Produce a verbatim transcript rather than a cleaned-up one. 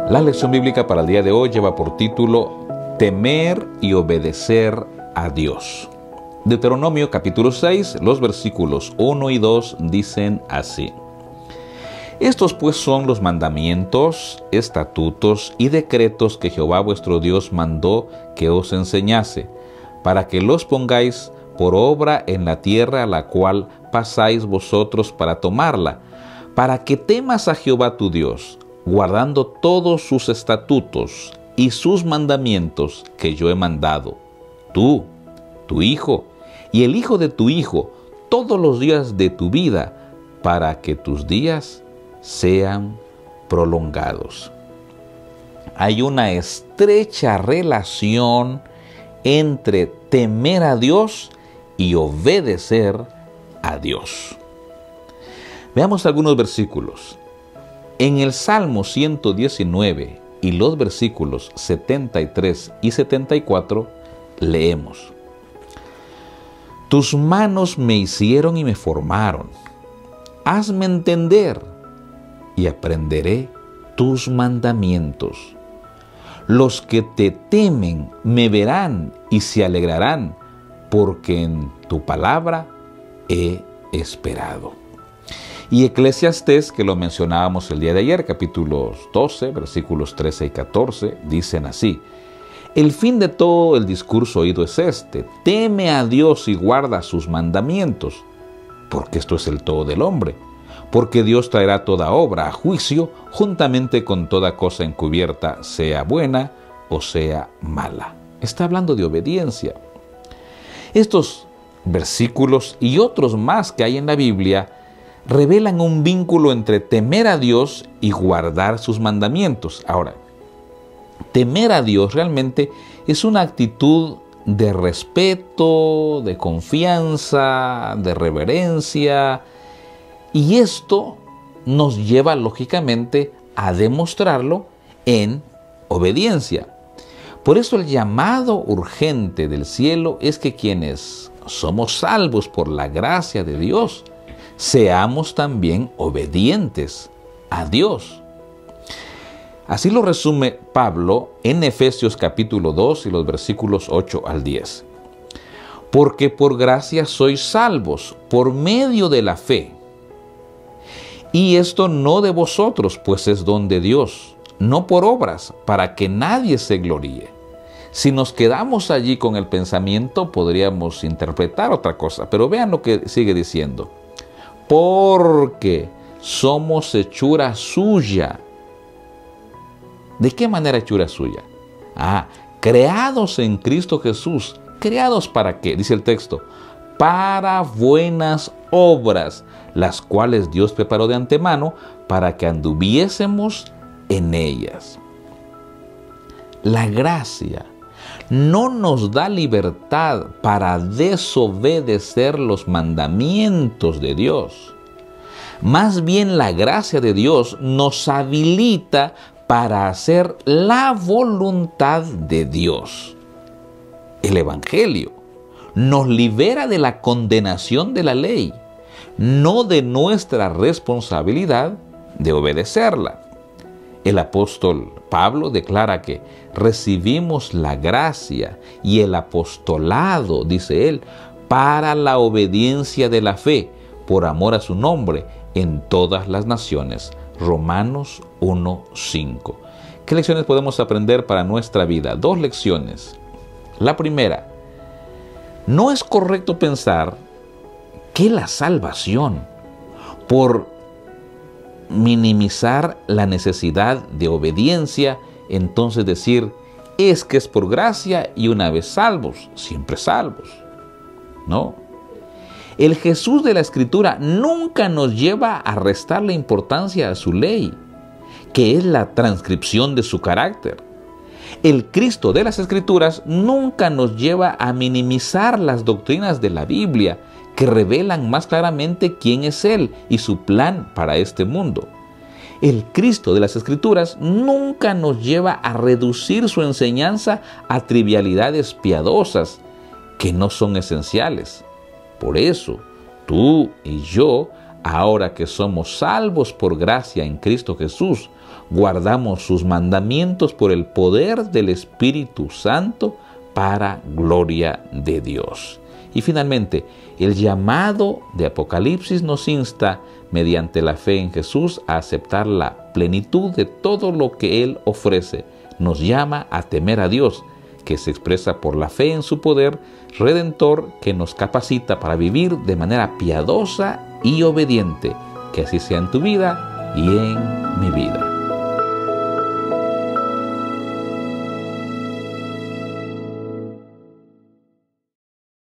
La lección bíblica para el día de hoy lleva por título Temer y obedecer a Dios. Deuteronomio capítulo seis, los versículos uno y dos dicen así: Estos pues son los mandamientos, estatutos y decretos que Jehová vuestro Dios mandó que os enseñase, para que los pongáis por obra en la tierra a la cual pasáis vosotros para tomarla, para que temas a Jehová tu Dios, guardando todos sus estatutos y sus mandamientos que yo he mandado, tú, tu hijo, y el hijo de tu hijo, todos los días de tu vida, para que tus días sean prolongados. Hay una estrecha relación entre temer a Dios y obedecer a Dios. Veamos algunos versículos. En el Salmo ciento diecinueve y los versículos setenta y tres y setenta y cuatro leemos: Tus manos me hicieron y me formaron. Hazme entender y aprenderé tus mandamientos. Los que te temen me verán y se alegrarán, porque en tu palabra he esperado. Y Eclesiastés, que lo mencionábamos el día de ayer, capítulos doce, versículos trece y catorce, dicen así: El fin de todo el discurso oído es este: teme a Dios y guarda sus mandamientos, porque esto es el todo del hombre. Porque Dios traerá toda obra a juicio, juntamente con toda cosa encubierta, sea buena o sea mala. Está hablando de obediencia. Estos versículos y otros más que hay en la Biblia revelan un vínculo entre temer a Dios y guardar sus mandamientos. Ahora, temer a Dios realmente es una actitud de respeto, de confianza, de reverencia, y esto nos lleva lógicamente a demostrarlo en obediencia. Por eso el llamado urgente del cielo es que quienes somos salvos por la gracia de Dios, seamos también obedientes a Dios. Así lo resume Pablo en Efesios capítulo dos y los versículos ocho al diez. Porque por gracia sois salvos por medio de la fe. Y esto no de vosotros, pues es don de Dios, no por obras, para que nadie se gloríe. Si nos quedamos allí con el pensamiento, podríamos interpretar otra cosa, pero vean lo que sigue diciendo. Porque somos hechura suya. ¿De qué manera hechura suya? Ah, creados en Cristo Jesús. ¿Creados para qué? Dice el texto. Para buenas obras, las cuales Dios preparó de antemano para que anduviésemos en ellas. La gracia no nos da libertad para desobedecer los mandamientos de Dios. Más bien la gracia de Dios nos habilita para hacer la voluntad de Dios. El Evangelio nos libera de la condenación de la ley, no de nuestra responsabilidad de obedecerla. El apóstol Pablo declara que recibimos la gracia y el apostolado, dice él, para la obediencia de la fe, por amor a su nombre, en todas las naciones. Romanos uno cinco. ¿Qué lecciones podemos aprender para nuestra vida? Dos lecciones. La primera, no es correcto pensar que la salvación, por minimizar la necesidad de obediencia, entonces decir, es que es por gracia y una vez salvos, siempre salvos. No. El Jesús de la Escritura nunca nos lleva a restarle importancia a su ley, que es la transcripción de su carácter. El Cristo de las Escrituras nunca nos lleva a minimizar las doctrinas de la Biblia, que revelan más claramente quién es Él y su plan para este mundo. El Cristo de las Escrituras nunca nos lleva a reducir su enseñanza a trivialidades piadosas que no son esenciales. Por eso, tú y yo ahora que somos salvos por gracia en Cristo Jesús, guardamos sus mandamientos por el poder del Espíritu Santo para gloria de Dios. Y finalmente, el llamado de Apocalipsis nos insta, mediante la fe en Jesús, a aceptar la plenitud de todo lo que Él ofrece. Nos llama a temer a Dios, que se expresa por la fe en su poder redentor, que nos capacita para vivir de manera piadosa y obediente. Que así sea en tu vida y en mi vida.